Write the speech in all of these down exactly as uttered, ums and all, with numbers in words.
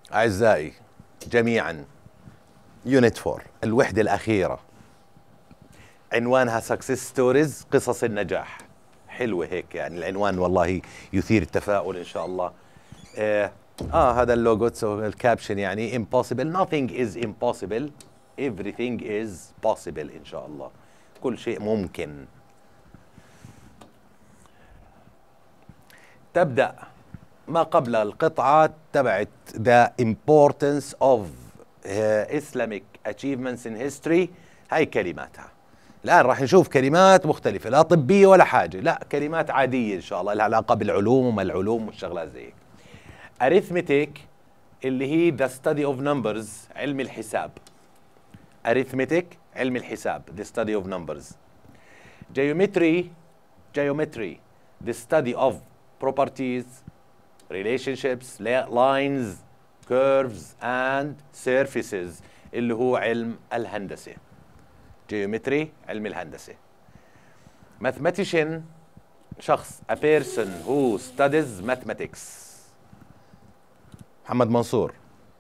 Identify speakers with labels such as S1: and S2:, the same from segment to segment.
S1: أعزائي جميعا، يونت فور الوحدة الأخيرة عنوانها سكسس ستوريز، قصص النجاح. حلوة هيك يعني العنوان، والله يثير التفاؤل إن شاء الله. آه, آه هذا اللوجو الكابشن يعني impossible nothing is impossible everything is possible إن شاء الله، كل شيء ممكن. تبدأ ما قبل القطعة تبعت the importance of uh, Islamic achievements in history. هاي كلماتها. الآن راح نشوف كلمات مختلفة، لا طبية ولا حاجة، لا كلمات عادية إن شاء الله لها علاقة بالعلوم وما العلوم والشغلات زي هيك. arithmetic اللي هي the study of numbers، علم الحساب. arithmetic علم الحساب، the study of numbers. geometry geometry the study of properties, relationships, lines, curves and surfaces اللي هو علم الهندسة. geometry علم الهندسة. mathematician شخص a person who studies mathematics. محمد منصور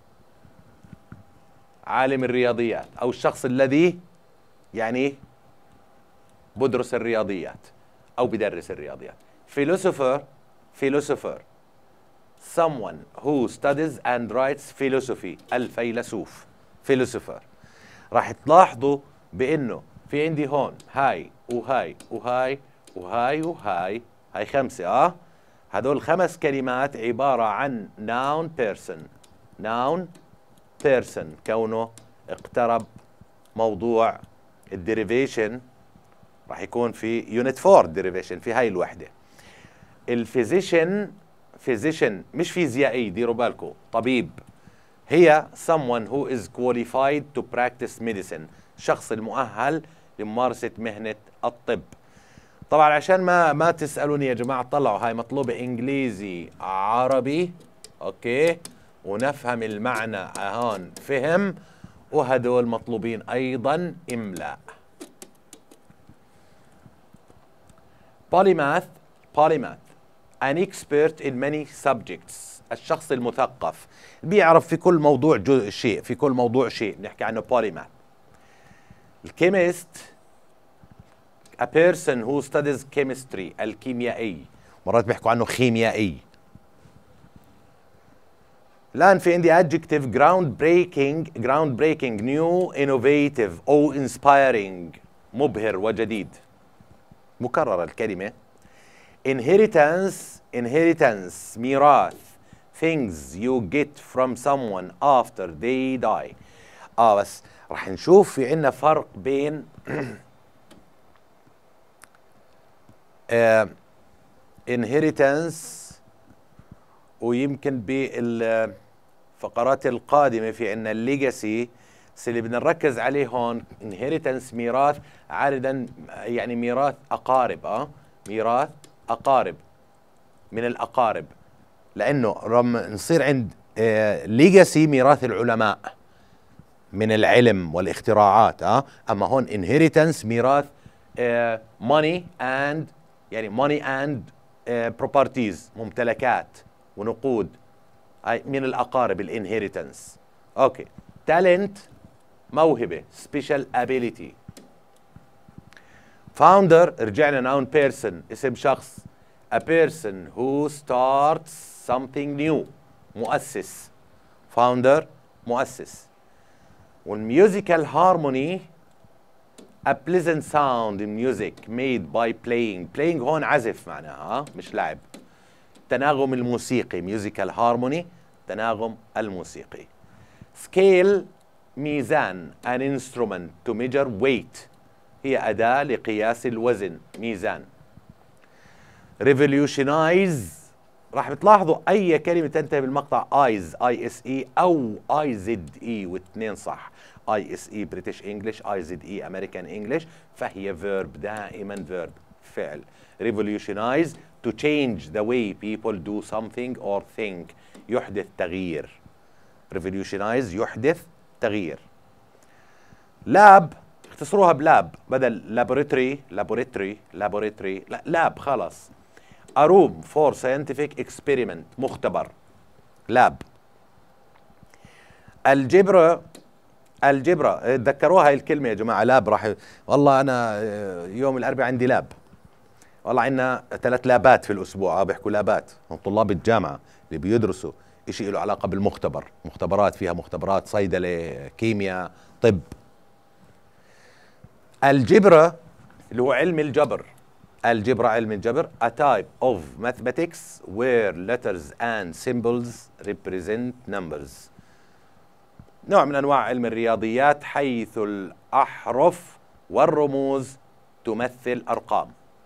S1: عالم الرياضيات أو الشخص الذي يعني بدرس الرياضيات أو بدرس الرياضيات. philosopher philosopher someone who studies and writes philosophy، الفيلسوف philosopher. راح تلاحظوا بأنه في عندي هون هاي وهاي وهاي وهاي وهاي، هاي خمسة. اه هذول خمس كلمات عبارة عن noun person. noun person كونه اقترب موضوع الديريفيشن، راح يكون في يونت فور ديريفيشن في هاي الوحدة. الفيزيشن فيزيشن مش فيزيائي، ديروا بالكم، طبيب. هي someone who is qualified to practice medicine، الشخص المؤهل لممارسة مهنة الطب. طبعا عشان ما ما تسألوني يا جماعة، طلعوا هاي مطلوبة انجليزي عربي، اوكي، ونفهم المعنى هون فهم، وهدول مطلوبين ايضا املاء. polymath polymath an expert in many subjects، الشخص المثقف بيعرف في كل موضوع جو شيء، في كل موضوع شيء بنحكي عنه polymath. الكيميست a person who studies chemistry، الكيميائي، مرات بيحكوا عنه خيميائي. الآن في عندي adjective ground breaking ground breaking new innovative أو inspiring، مبهر وجديد. مكررة الكلمة. inheritance inheritance ميراث things you get from someone after they die. اه بس راح نشوف في عنا فرق بين uh, inheritance، ويمكن بالفقرات القادمة في عنا الليجاسي. بس اللي بدنا نركز عليه هون inheritance ميراث، عادة يعني ميراث أقارب. اه ميراث أقارب من الأقارب، لأنه لما نصير عند ليجاسي ميراث العلماء من العلم والاختراعات. اه اما هون inheritance ميراث money and يعني money and properties، ممتلكات ونقود، هاي من الأقارب الانهيرتنس. اوكي. talent موهبة special ability. founder رجعنا noun person اسم شخص a person who starts something new، مؤسس. founder مؤسس. والmusical harmony a pleasant sound in music made by playing. playing هون عزف معناها مش لعب. التناغم الموسيقي musical harmony، تناغم الموسيقي. scale ميزان an instrument to measure weight، هي أداة لقياس الوزن، ميزان. revolutionize راح بتلاحظوا أي كلمة تنتهي بالمقطع ايز اي اس اي أو اي زد اي، واثنين صح. اي اس اي بريتش انجلش، اي زد اي امريكان انجلش، فهي فيرب، دائما فيرب، فعل. revolutionize to change the way people do something or think، يحدث تغيير. revolutionize يحدث تغيير. لاب اختصروها بلاب بدل laboratory laboratory laboratory لا لاب خلاص. a room for scientific experiment، مختبر، لاب. الجبر الجبر تذكروها هاي الكلمة يا جماعة. لاب راح والله أنا يوم الأربعاء عندي لاب، والله عندنا ثلاث لابات في الأسبوع. اه بيحكوا لابات، هم طلاب الجامعة اللي بيدرسوا إشي له علاقة بالمختبر، مختبرات فيها مختبرات صيدلة كيمياء طب. الجبر اللي هو علم الجبر، الجبر علم الجبر a type of mathematics where letters and symbols represent numbers. نوع من أنواع علم الرياضيات حيث الأحرف والرموز تمثل أرقام.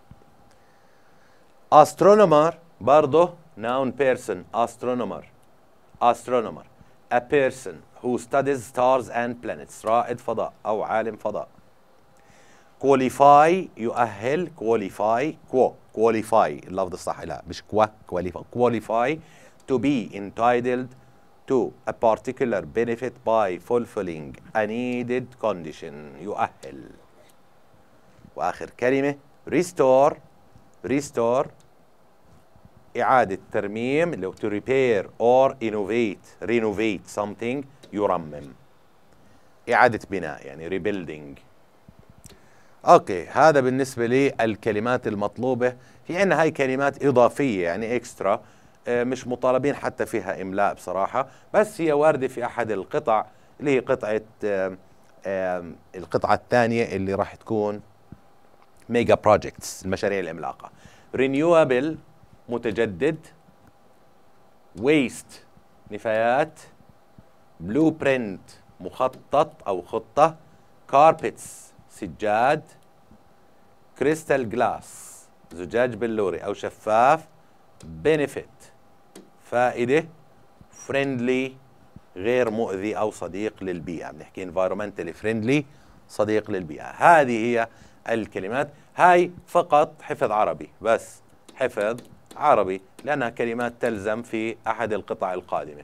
S1: astronomer برضه noun person astronomer astronomer a person who studies stars and planets رائد فضاء أو عالم فضاء. qualify يؤهل qualify quo qualify اللفظ الصح لا مش qua qualify qualify to be entitled to a particular benefit by fulfilling a needed condition يؤهل. وآخر كلمة restore restore إعادة ترميم اللي هو to repair or innovate renovate something يرمم، إعادة بناء يعني rebuilding. اوكي هذا بالنسبة للكلمات المطلوبة. في عندنا هاي كلمات إضافية يعني إكسترا، مش مطالبين حتى فيها إملاء بصراحة، بس هي واردة في أحد القطع اللي هي قطعة القطعة الثانية اللي راح تكون ميجا بروجكتس المشاريع العملاقة. renewable متجدد، waste نفايات، blueprint مخطط أو خطة، carpets سجاد، كريستال جلاس زجاج بلوري أو شفاف، benefit فائدة، friendly غير مؤذي أو صديق للبيئة، بنحكي environmentally friendly صديق للبيئة. هذه هي الكلمات، هاي فقط حفظ عربي، بس حفظ عربي لأنها كلمات تلزم في أحد القطع القادمة.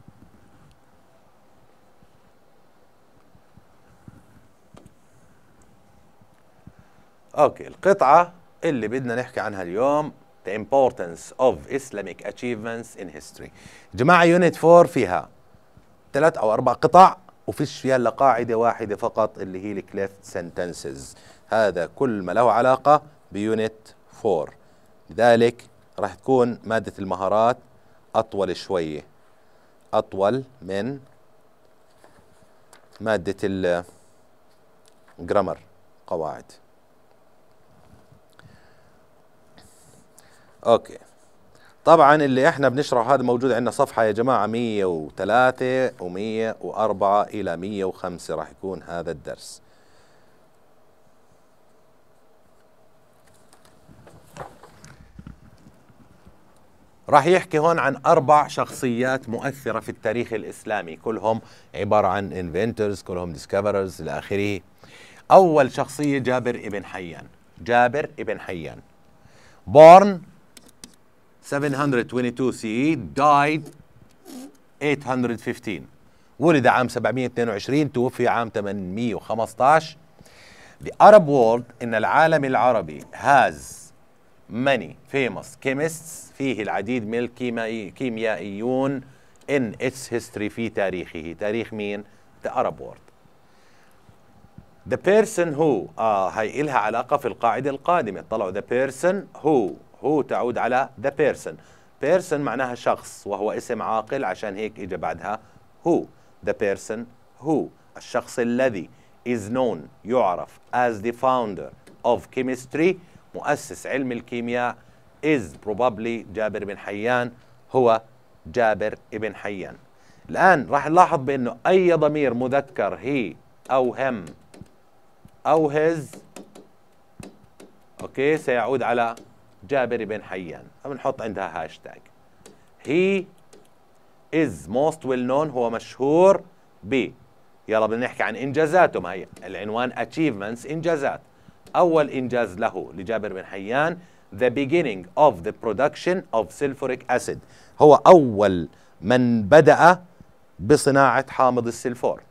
S1: اوكي القطعة اللي بدنا نحكي عنها اليوم The importance of Islamic achievements in history. جماعة يونت فور فيها ثلاث أو أربع قطع وفيش فيها إلا قاعدة واحدة فقط اللي هي الكليفت sentences. هذا كل ما له علاقة بيونت فور، لذلك راح تكون مادة المهارات أطول شوية، أطول من مادة الجرامر قواعد. اوكي طبعا اللي احنا بنشرح هذا موجود عندنا صفحة يا جماعة مية وثلاثة ومية وأربعة إلى مية وخمسة راح يكون هذا الدرس. راح يحكي هون عن أربع شخصيات مؤثرة في التاريخ الإسلامي، كلهم عبارة عن inventors، كلهم discoverers إلى آخره. أول شخصية جابر ابن حيان. جابر ابن حيان born seven hundred twenty-two C E died eight hundred fifteen. ولد عام سبعمية واثنين وعشرين توفي عام ثمانمية وخمسة عشر. The Arab world إن العالم العربي has many famous chemists فيه العديد من الكيميائيون in its history في تاريخه. تاريخ مين؟ The Arab world. The person who آه هاي إلها علاقة في القاعدة القادمة. طلعوا the person who هو تعود على the person. person معناها شخص وهو اسم عاقل عشان هيك إجا بعدها who. the person who الشخص الذي is known يعرف as the founder of chemistry مؤسس علم الكيمياء is probably جابر بن حيان هو جابر بن حيان. الآن راح نلاحظ بأنه أي ضمير مذكر he أو him أو his أوكي سيعود على جابر بن حيان، فبنحط عندها هاشتاج. he is most well known هو مشهور ب. يلا بدنا نحكي عن إنجازاته. ما هي العنوان achievements إنجازات. أول إنجاز له لجابر بن حيان the beginning of the production of sulfuric acid. هو أول من بدأ بصناعة حامض السلفور.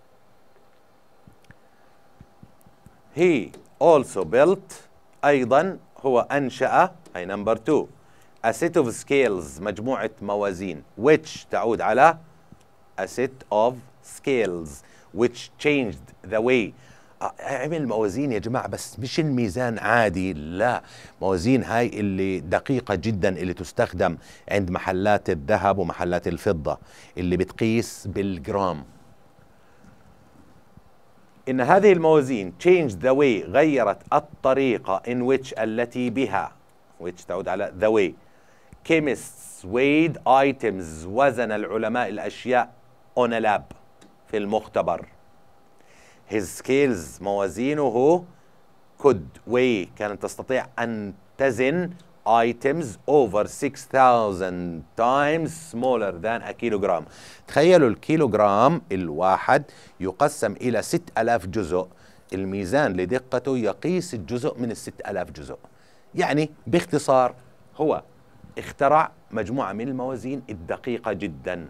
S1: he also built أيضا هو أنشأ هي نمبر two a set of scales مجموعة موازين which تعود على a set of scales which changed the way. عمل موازين يا جماعة، بس مش الميزان عادي، لا، موازين هاي اللي دقيقة جدا اللي تستخدم عند محلات الذهب ومحلات الفضة اللي بتقيس بالجرام. إن هذه الموازين changed the way، غيرت الطريقة in which التي بها، which تعود على the way. chemists weighed items، وزن العلماء الأشياء on a lab، في المختبر. his scales، موازينه could weigh، كانت تستطيع أن تزن items over six thousand times smaller than a kilogram. تخيلوا الكيلوغرام الواحد يقسم إلى ست ألاف جزء، الميزان لدقته يقيس الجزء من الست ألاف جزء. يعني باختصار هو اخترع مجموعة من الموازين الدقيقة جدا.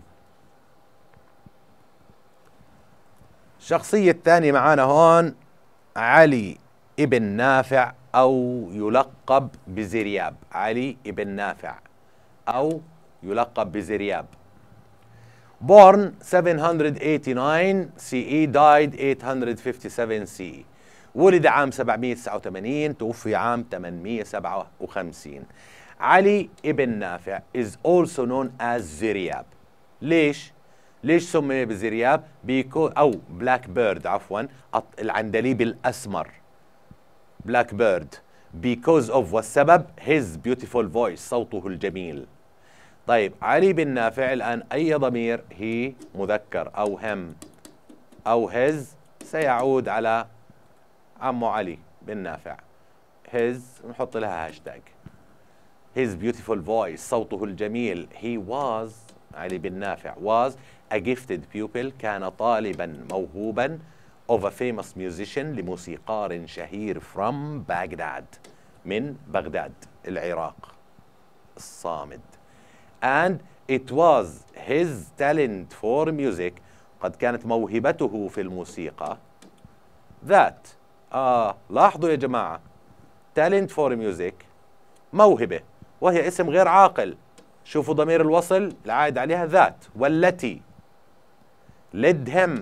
S1: الشخصية الثانية معانا هون علي ابن نافع، أو يلقب بزرياب. علي ابن نافع أو يلقب بزرياب. born seven hundred eighty-nine سي إي died eight hundred fifty-seven سي إي. ولد عام سبعمئة وتسعة وثمانين، توفي عام ثمانمئة وسبعة وخمسين. علي ابن نافع is also known as زرياب. ليش؟ ليش سمي بزرياب؟ بيكو أو بلاك بيرد، عفوا العندليب الأسمر، بلاك بيرد، because of، والسبب his beautiful voice، صوته الجميل. طيب علي بن نافع الآن أي ضمير، هي مذكر أو هم أو his سيعود على عمو علي بن نافع. his نحط لها هاشتاج his beautiful voice، صوته الجميل. he was، علي بن نافع was a gifted pupil، كان طالبا موهوبا of a famous musician، لموسيقار شهير from Baghdad، من بغداد العراق الصامد. and it was his talent for music، قد كانت موهبته في الموسيقى that، آه لاحظوا يا جماعة، talent for music موهبة، وهي اسم غير عاقل. شوفوا ضمير الوصل العائد عليها ذات، والتي led him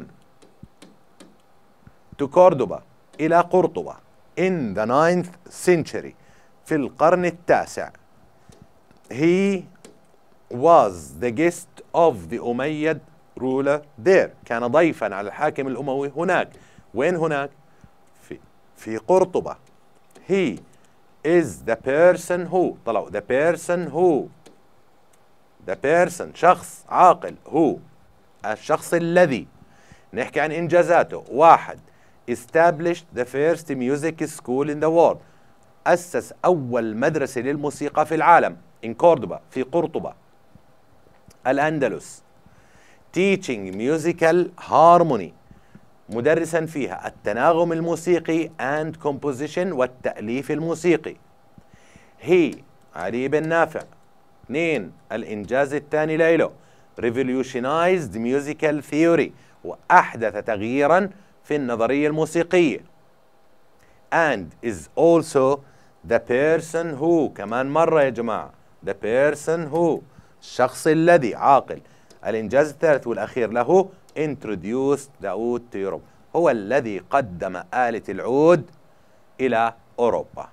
S1: to Cordoba، إلى قرطبة in the ninth century، في القرن التاسع. he was the guest of the Umayyad ruler there، كان ضيفا على الحاكم الأموي هناك. وين هناك؟ في في قرطبة. he is the person who، طلعوا the person who، the person شخص عاقل، who الشخص الذي. نحكي عن إنجازاته. واحد established the first music school in the world، أسس أول مدرسة للموسيقى في العالم in Cordoba، في قرطبة الأندلس. teaching musical harmony، مدرسا فيها التناغم الموسيقي and composition، والتأليف الموسيقي. he علي بن نافع. اثنين الإنجاز الثاني له revolutionized musical theory، وأحدث تغييرا في النظرية الموسيقية. and is also the person who، كمان مرة يا جماعة the person who، الشخص الذي عاقل. الإنجاز الثالث والأخير له introduced the oud to Europe، هو الذي قدم آلة العود إلى أوروبا.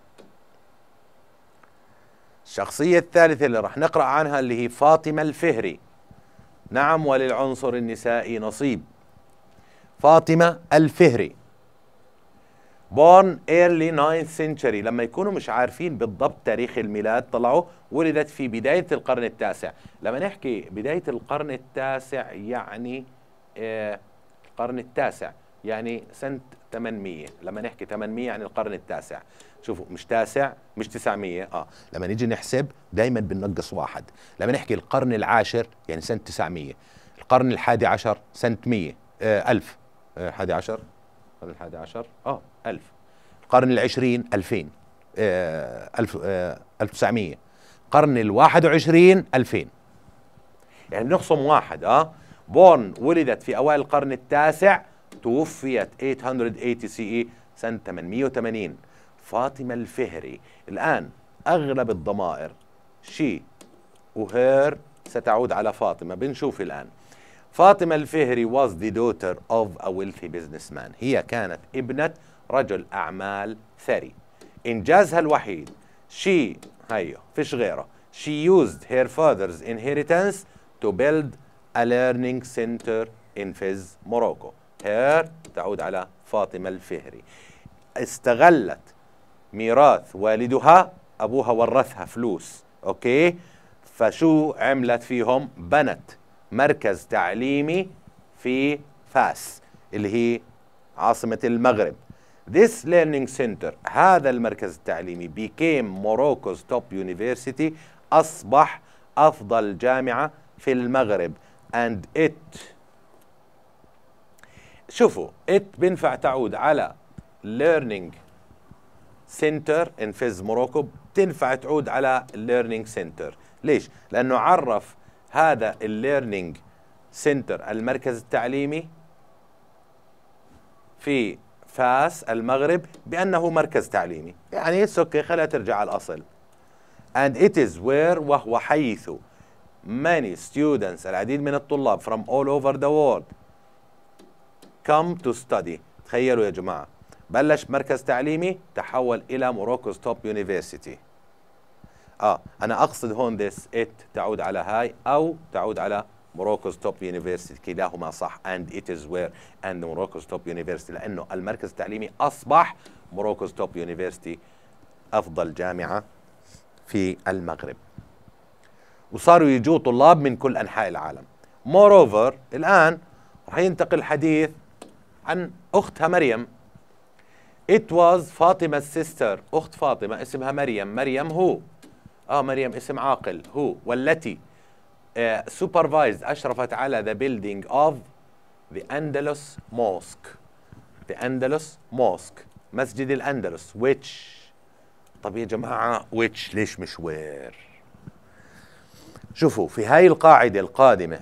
S1: الشخصية الثالثة اللي راح نقرأ عنها اللي هي فاطمة الفهري. نعم، وللعنصر النسائي نصيب. فاطمة الفهري born early ninth century، لما يكونوا مش عارفين بالضبط تاريخ الميلاد طلعوا ولدت في بداية القرن التاسع. لما نحكي بداية القرن التاسع يعني آه القرن التاسع يعني سنة ثمانمئة. لما نحكي ثمانمئة يعني القرن التاسع. شوفوا مش تاسع مش تسعمئة، اه لما نيجي نحسب دايما بننقص واحد. لما نحكي القرن العاشر يعني سنة تسعمئة. القرن الحادي عشر سنة مئة، آه ألف. آه حادي عشر، القرن الحادي عشر اه ألف. القرن العشرين ألفين، آه ألف، آه ألف وتسعمئة. القرن الواحد وعشرين ألفين، يعني نخصم واحد. اه بورن ولدت في أوائل القرن التاسع، توفيت ثمانمئة وثمانين سي إي سنة ثمانمئة وثمانين. فاطمة الفهري. الآن أغلب الضمائر شي وهير ستعود على فاطمة. بنشوف الآن فاطمة الفهري was the daughter of a wealthy businessman. هي كانت ابنة رجل أعمال ثري. إنجازها الوحيد she هيو فيش غيره she used her father's inheritance to build a learning center in Fez, Morocco. her تعود على فاطمة الفهري. استغلت ميراث والدها، أبوها ورثها فلوس، أوكي؟ فشو عملت فيهم؟ بنت مركز تعليمي في فاس اللي هي عاصمة المغرب. This learning center، هذا المركز التعليمي became Morocco's top university، أصبح أفضل جامعة في المغرب. and it، شوفوا it بنفع تعود على learning center in Fez موروكو، بتنفع تعود على learning center. ليش؟ لأنه عرف هذا الليرنينج سنتر المركز التعليمي في فاس المغرب بأنه مركز تعليمي، يعني اوكي خليها ترجع على الأصل. and it is where، وهو حيث many students، العديد من الطلاب from all over the world come to study. تخيلوا يا جماعة، بلش مركز تعليمي تحول إلى موروكو's top university. اه انا اقصد هون this it تعود على هاي او تعود على موروكو's top university، كلاهما صح. and it is where and موروكو's top university، لانه المركز التعليمي اصبح موروكو's top university، افضل جامعة في المغرب، وصاروا يجوا طلاب من كل انحاء العالم. moreover الان رح ينتقل الحديث عن اختها مريم. it was فاطمة sister، اخت فاطمة اسمها مريم. مريم هو اه مريم اسم عاقل هو، والتي uh, supervised أشرفت على the building of the Andalus mosque. the Andalus mosque، مسجد الأندلس. which، طب يا جماعة which ليش مش where؟ شوفوا في هاي القاعدة القادمة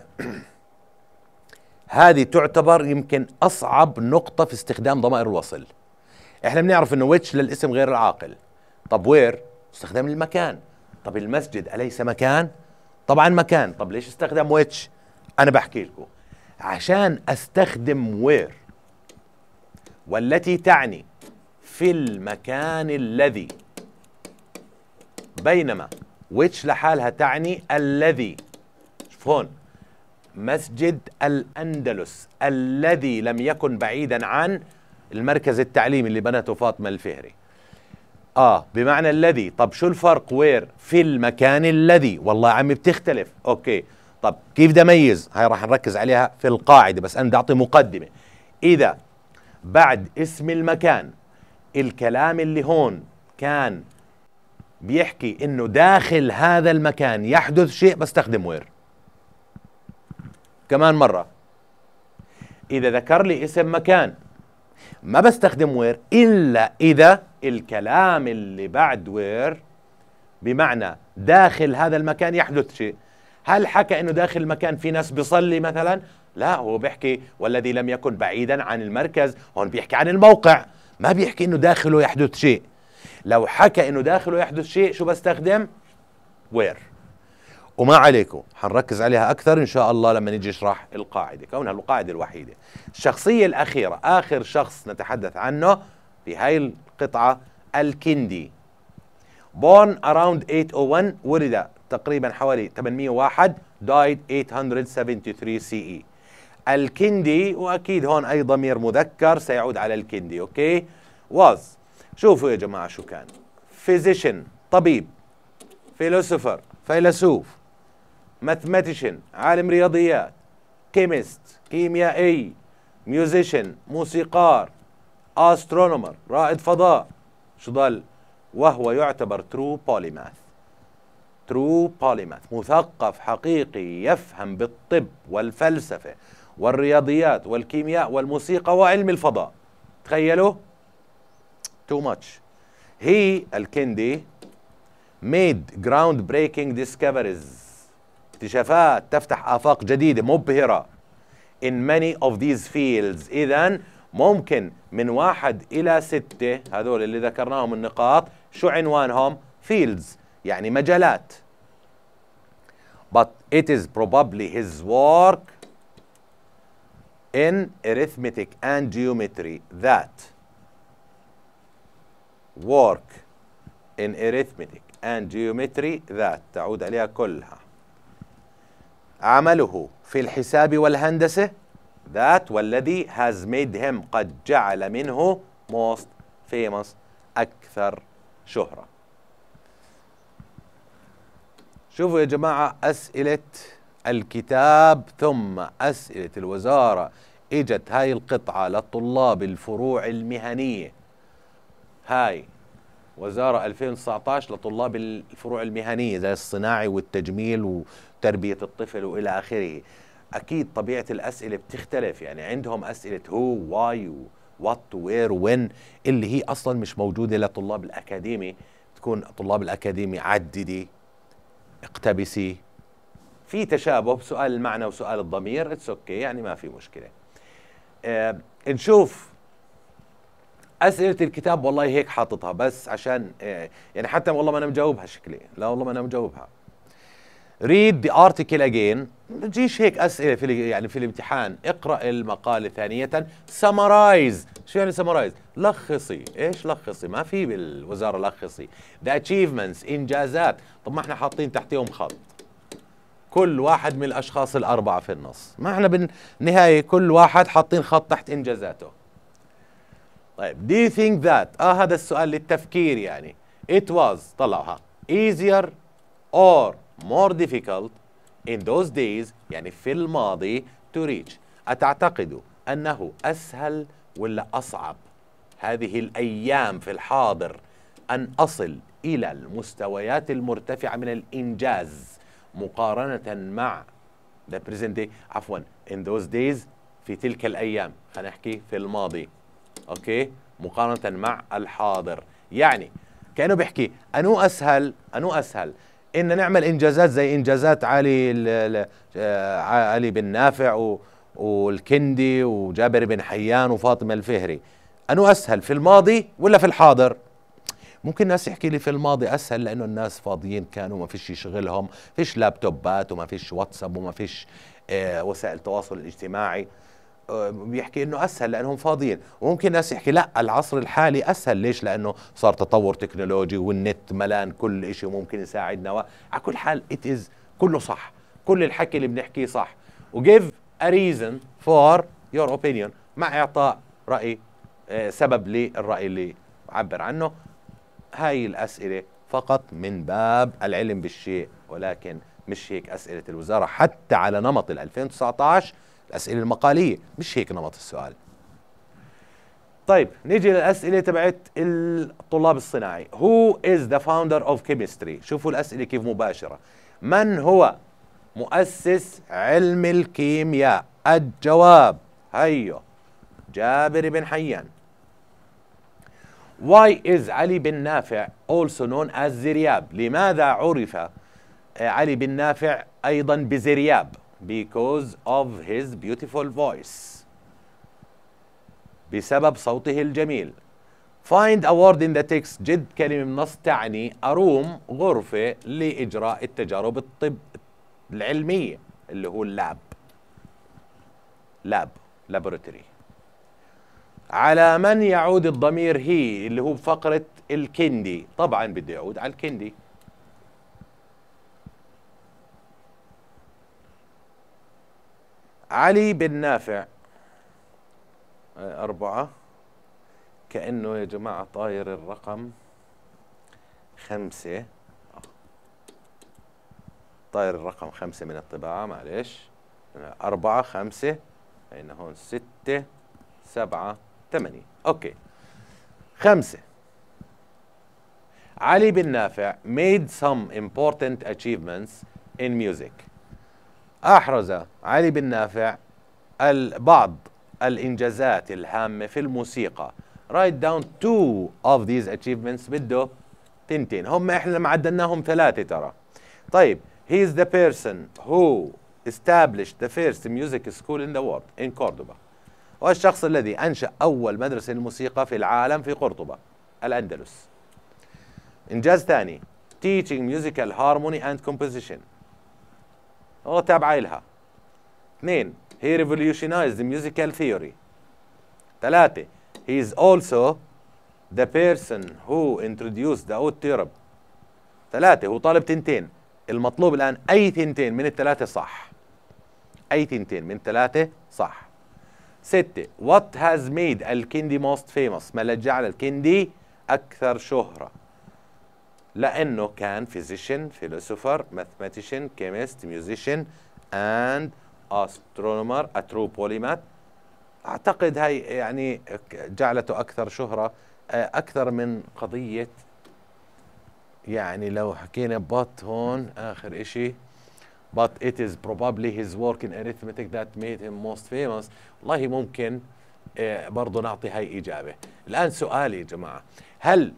S1: هذه تعتبر يمكن أصعب نقطة في استخدام ضمائر الوصل. احنا بنعرف انه which للاسم غير العاقل. طب where؟ استخدام المكان. طب المسجد أليس مكان؟ طبعا مكان. طب ليش استخدم which؟ أنا بحكي لكم عشان أستخدم where والتي تعني في المكان الذي، بينما which لحالها تعني الذي. شوف هون، مسجد الأندلس الذي لم يكن بعيدا عن المركز التعليمي اللي بنته فاطمة الفهري. اه بمعنى الذي. طب شو الفرق وير؟ في المكان الذي. والله يا عمي بتختلف. اوكي طب كيف بدي اميز؟ هاي راح نركز عليها في القاعدة، بس انا بدي اعطي مقدمة. اذا بعد اسم المكان الكلام اللي هون كان بيحكي انه داخل هذا المكان يحدث شيء بستخدم وير. كمان مرة، اذا ذكر لي اسم مكان ما بستخدم وير إلا إذا الكلام اللي بعد وير بمعنى داخل هذا المكان يحدث شيء. هل حكى إنه داخل المكان في ناس بيصلي مثلا؟ لا، هو بيحكي والذي لم يكن بعيدا عن المركز. هون بيحكي عن الموقع، ما بيحكي إنه داخله يحدث شيء. لو حكى إنه داخله يحدث شيء شو بستخدم؟ وير. وما عليكم حنركز عليها أكثر إن شاء الله لما نيجي نشرح القاعدة، كونها القاعدة الوحيدة. الشخصية الأخيرة، آخر شخص نتحدث عنه في هاي القطعة، الكندي. born around eight oh one، ولد تقريبا حوالي ثمانمئة وواحد، died eight seventy-three سي إي. الكندي، وأكيد هون أي ضمير مذكر سيعود على الكندي. أوكي was، شوفوا يا جماعة شو كان. physician، طبيب. philosopher، فيلسوف. mathematician، عالم رياضيات. chemist، كيميائي. musician، موسيقار. astronomer، رائد فضاء. شو ضل؟ وهو يعتبر true polymath. true polymath، مثقف حقيقي يفهم بالطب والفلسفة والرياضيات والكيمياء والموسيقى وعلم الفضاء. تخيلوا too much. هي الكندي made groundbreaking discoveries، اكتشافات تفتح آفاق جديدة مبهرة in many of these fields. إذن ممكن من واحد إلى ستة هذول اللي ذكرناهم النقاط شو عنوانهم؟ fields، يعني مجالات. but it is probably his work in arithmetic and geometry that work in arithmetic and geometry that تعود عليها كلها. عمله في الحساب والهندسة that والذي has made him قد جعل منه most famous أكثر شهرة. شوفوا يا جماعة أسئلة الكتاب ثم أسئلة الوزارة. إجت هاي القطعة للطلاب الفروع المهنية، هاي وزارة ألفين وتسعة عشر لطلاب الفروع المهنية زي الصناعي والتجميل وتربية الطفل وإلى آخره. أكيد طبيعة الأسئلة بتختلف، يعني عندهم أسئلة هو واي وات وير وين اللي هي أصلا مش موجودة لطلاب الأكاديمي. تكون طلاب الأكاديمي عددي، اقتبسي، في تشابه بسؤال المعنى وسؤال الضمير، اتس اوكي يعني ما في مشكلة. آه نشوف أسئلة الكتاب. والله هيك حاططها بس عشان آه يعني حتى والله ما أنا مجاوبها شكلي، لا والله ما أنا مجاوبها. read the article again. ما تجيش هيك أسئلة في يعني في الامتحان. اقرأ المقالة ثانية. summarize. شو يعني summarize؟ لخصي. ايش لخصي؟ ما في بالوزارة لخصي. the achievements إنجازات. طب ما احنا حاطين تحتهم خط، كل واحد من الأشخاص الأربعة في النص، ما احنا بالنهاية كل واحد حاطين خط تحت إنجازاته. طيب do you think that اه هذا السؤال للتفكير يعني it was طلعها easier or more difficult in those days يعني في الماضي to reach. أتعتقد أنه أسهل ولا أصعب هذه الأيام في الحاضر أن أصل إلى المستويات المرتفعة من الإنجاز مقارنة مع the present day؟ عفوا in those days في تلك الأيام، خلينا نحكي في الماضي، أوكي، مقارنة مع الحاضر. يعني كأنه بيحكي أنو أسهل أنو أسهل إن نعمل إنجازات زي إنجازات علي علي بن نافع والكندي وجابر بن حيان وفاطمة الفهري، أنو أسهل في الماضي ولا في الحاضر؟ ممكن ناس يحكي لي في الماضي أسهل لأنه الناس فاضيين كانوا، ما فيش يشغلهم، فيش لابتوبات وما فيش واتساب وما فيش آه وسائل التواصل الاجتماعي. آه بيحكي إنه أسهل لأنهم فاضيين. وممكن ناس يحكي لا العصر الحالي أسهل، ليش؟ لأنه صار تطور تكنولوجي والنت ملان كل إشي وممكن يساعدنا. على كل حال it is كله صح، كل الحكي اللي بنحكيه صح. وgive a reason for your opinion مع إعطاء رأي آه سبب للرأي اللي عبر عنه. هاي الأسئلة فقط من باب العلم بالشيء، ولكن مش هيك أسئلة الوزارة حتى على نمط ال ألفين وتسعة عشر الأسئلة المقالية، مش هيك نمط السؤال. طيب نيجي للأسئلة تبعت الطلاب الصناعي. Who is the founder of chemistry؟ شوفوا الأسئلة كيف مباشرة. من هو مؤسس علم الكيمياء؟ الجواب هيو جابر بن حيان. Why is علي بن نافع also known as زرياب؟ لماذا عرف علي بن نافع أيضا بزرياب؟ Because of his beautiful voice. بسبب صوته الجميل. Find a word in the text. جد كلمة من نص تعني أروم غرفة لإجراء التجارب الطب العلمية اللي هو اللاب. لاب laboratory. على من يعود الضمير هي اللي هو بفقرة الكندي؟ طبعا بده يعود على الكندي. علي بن نافع أربعة، كأنه يا جماعة طاير الرقم خمسة، طاير الرقم خمسة من الطباعة، معلش. أربعة خمسة، أين هون ستة سبعة ثمانية، أوكي خمسة. علي بن نافع made some important achievements in music. أحرز علي بن نافع بعض الإنجازات الهامة في الموسيقى. write down two of these achievements. بده تنتين، هم احنا لما عدلناهم ثلاثة ترى. طيب he is the person who established the first music school in the world in Cordoba. والشخص الذي أنشأ أول مدرسة للموسيقى في العالم في قرطبة الأندلس. إنجاز ثاني teaching musical harmony and composition، هو تابعة لها. اثنين he revolutionized the musical theory. ثلاثة he is also the person who introduced the oud theorem. ثلاثة هو طالب تنتين. المطلوب الآن أي تنتين من الثلاثة صح. أي تنتين من ثلاثة صح. ستة what has made الكندي most famous؟ ما الذي جعل الكندي أكثر شهرة؟ لأنه كان physician, philosopher, mathematician, chemist, musician and astronomer, a true polymath. أعتقد هاي يعني جعلته أكثر شهرة أكثر من قضية. يعني لو حكينا but هون آخر إشي but it is probably his work in arithmetic that made him most famous. والله ممكن برضو نعطي هاي إجابة. الآن سؤالي يا جماعة، هل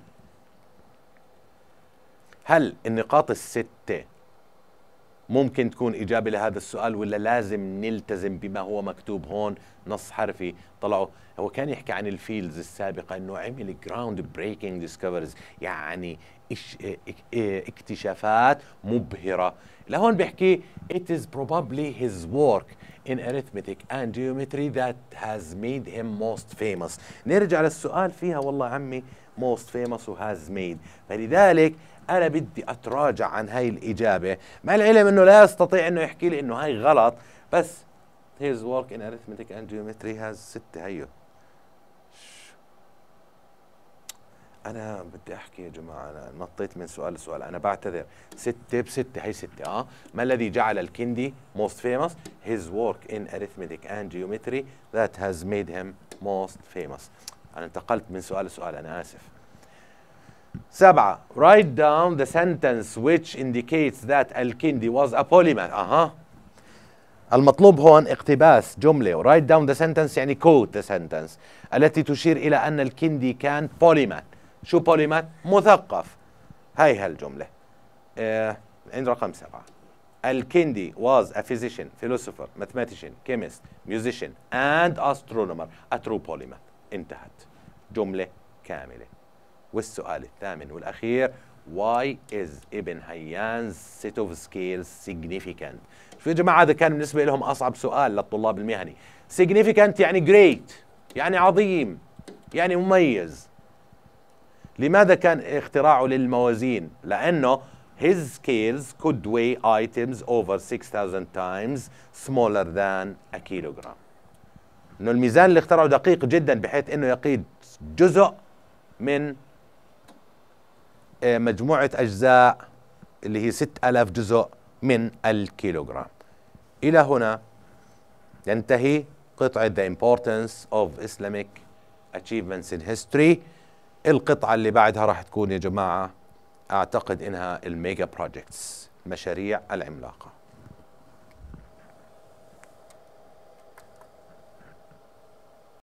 S1: هل النقاط الستة ممكن تكون إجابة لهذا السؤال ولا لازم نلتزم بما هو مكتوب هون نص حرفي؟ طلعوا هو كان يحكي عن الفيلدز السابقة انه عمل ground breaking discoveries، يعني اكتشافات مبهرة. لهون بيحكي it is probably his work in arithmetic and geometry that has made him most famous. نرجع للسؤال فيها والله عمي most famous و has made، فلذلك أنا بدي أتراجع عن هاي الإجابة مع العلم إنه لا يستطيع إنه يحكي لي إنه هاي غلط، بس his work in arithmetic and geometry has ستة. هيو أنا بدي أحكي يا جماعة، أنا نطيت من سؤال لسؤال، أنا بعتذر. ستة بستة، هي ستة. أه ما الذي جعل الكندي most famous؟ his work in arithmetic and geometry that has made him most famous. أنا انتقلت من سؤال لسؤال، أنا آسف. سبعة write down the sentence which indicates that الكندي was a polymath. أها المطلوب هون اقتباس جملة. write down the sentence يعني quote the sentence التي تشير إلى أن الكندي كان polymath. شو polymath؟ مثقف. هاي هالجملة آه عند رقم سبعة. الكندي was a physician, philosopher, mathematician, chemist, musician and astronomer, a true polymath. انتهت جملة كاملة. والسؤال الثامن والأخير why is ابن هيان's set of scales significant؟ شو يا جماعة هذا كان بالنسبة لهم أصعب سؤال للطلاب المهني. significant يعني great، يعني عظيم، يعني مميز. لماذا كان اختراعه للموازين؟ لأنه his scales could weigh items over six thousand times smaller than a kilogram. إنه الميزان اللي اخترعه دقيق جدا بحيث إنه يقيد جزء من مجموعة أجزاء اللي هي ستة آلاف جزء من الكيلوغرام. إلى هنا ينتهي قطعة The Importance of Islamic Achievements in History. القطعة اللي بعدها راح تكون يا جماعة أعتقد إنها الميجا بروجيكتس، مشاريع العملاقة.